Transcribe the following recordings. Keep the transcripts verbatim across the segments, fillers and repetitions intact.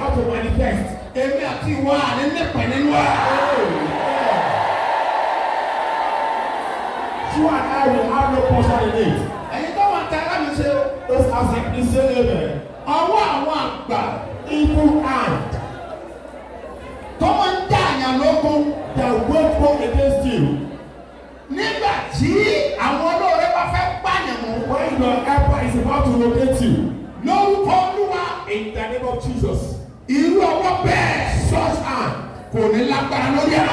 about to manifest. Èmi àti ìwọ àní nípa nínú ẹ̀. You and I will have no portion in it. Ẹ̀yin tó wà tẹ́lá mi ṣe. Those as I can say amen. Ọwọ́ àwọn àgbà. Evil hand. Tọ́mọ ń dá àyàn lógún. That wait war against you. Nígbà tí àwọn olóore bá fẹ́ pààyàn mọ́. When your helper is about to locate you. Lórúkọ Olúwa. In the name of Jesus. Irú ọwọ́ bẹ́ẹ̀ such hand kò ní lágbára lórí ẹ̀.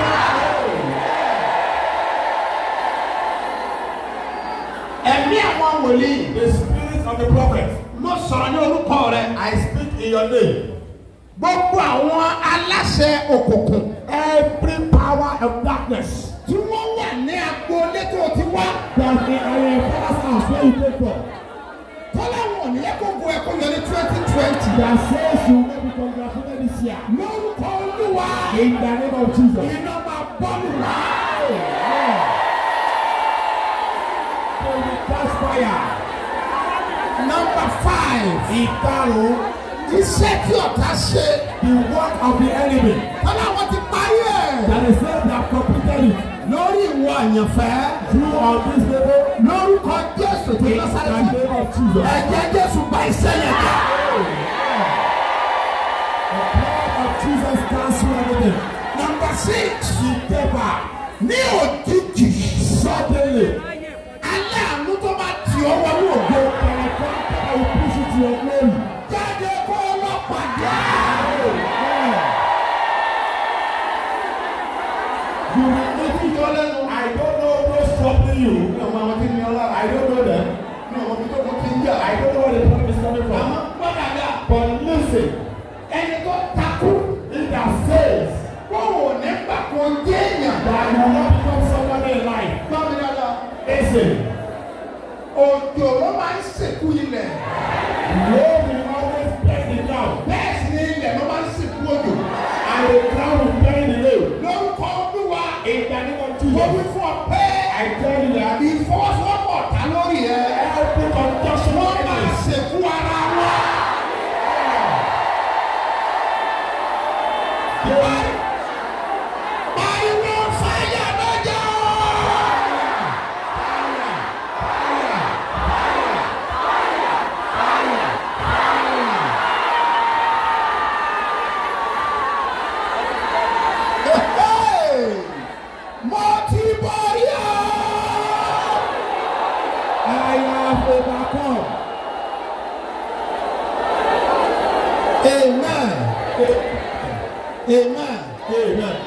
Ẹ̀mí àwọn wòlíì. The spirit of the prophet. Mo sọ̀rọ̀ ní orúkọ rẹ. I speak in your name. Gbogbo àwọn aláṣẹ òkùnkùn. Every power of darkness. Tí wọ́n wà ní agboolé tó ti wá. That in our father's house where you came from. Tọ́lá wọn ní ẹ̀kọ́ bu ẹ̀kọ́ yọ ní twenty twenty. That says you will be congratulated this year. Lórúkọ Olúwa. In the name of Jesus. Iná máa bọ́ọ̀lù wá. That's fire. Number five. Ìkarùn. Iṣẹ́ tí ọ̀tá ṣe. The work of the enemy. Tọ́lá wọn ti parí ẹ̀. That is said that completed it. Lórí ìwọ àyànfẹ́. You on this level. Lórúkọ Jésù tó lọ sáré In the name of Jesus. ẹ̀jẹ̀ Jésù bà iṣẹ́ yẹn jẹ́. The blood of Jesus cancel everything. Number six. Ìkẹfà. Ní òjijì. Suddenly. Alẹ́ àánú tó bá ti ọwọ́ ní ògo. I will push it to your glory. Jáde kó lọ pàdé. You will make it all lẹ́nu. I don't know what's troubling you. Mi ò mọ àwọn tí mi ọlá. I don't know them. Mi ò mọ bí tó kọ́ ti ń jà. I don't know where the problem is coming from. Àmọ́ gbọ́dọ̀ dà. But listen, Ẹni tó takú. it that says Wọ́n ò ní gbà kó jẹ́ èèyàn. that you will not become somebody in life. Gbọ́ mi dáadáa. Listen, Òjò ló máa ń sìnkú ilẹ̀. Lord will always bless the ground. Bẹ́ẹ̀ sì ni ilẹ̀ ló máa ń sìnkú òjò. And the ground will bury the load. Lórúkọ Olúwa. In the name of Mo Jesus. wí fún ọ pé. I tell you that Ìfọwọ́sowọ́pọ̀ ọ̀tá lórí ẹ̀. every conjunction of Wọ́n máa enemies sìnkú ara wọn. Pariwo fáyà lọ́jọ́. Mo ti borí ọ́. I have overcome. Amen. Amen. Amen.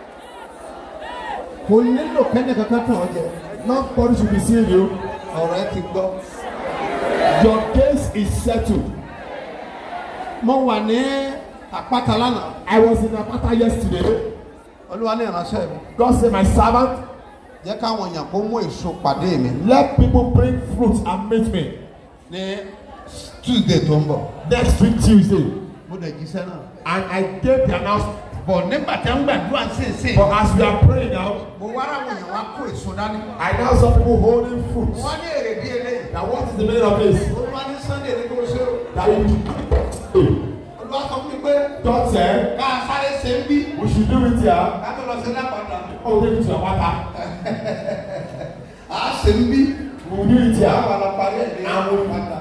Kò nílò kẹ́ni kankan tàn ọ́ jẹ. Nobody should be seeing you. Ọ̀rọ̀ ẹ ti gbọ́. Your case is settled. Mo wà ní àpáta lánàá. I was in Apata yesterday. Olúwa ní ìránṣẹ́ mi. God said, my servant, Jẹ́ káwọn èèyàn kó mú èso pàdé mi. let people bring fruits and meet me Ní Tuesday tó ń bọ̀. next week Tuesday. Mo dẹ̀ jíṣẹ́ náà. And I gave the announcement. Bọ̀ nígbà tí wọ́n gbàdúrà sínsìn. But as we are praying now, Mo wá ráwọn èèyàn wá kó èso dání. I now saw people holding fruits. Wọ́n ní èrè bí eléyìí. Now what is the meaning of this? Olúwa ní Sunday ní kó ṣe o. That you, Olúwa sọ fún mi pé God said, ká sáré ṣe ń bí. we should do it here. Ká tó lọ sí lápáta. Oh, take it to Apata. À á ṣe ń bí. We will do it here. Àwọn àlọ́ parí ẹ̀ ní And we àpáta.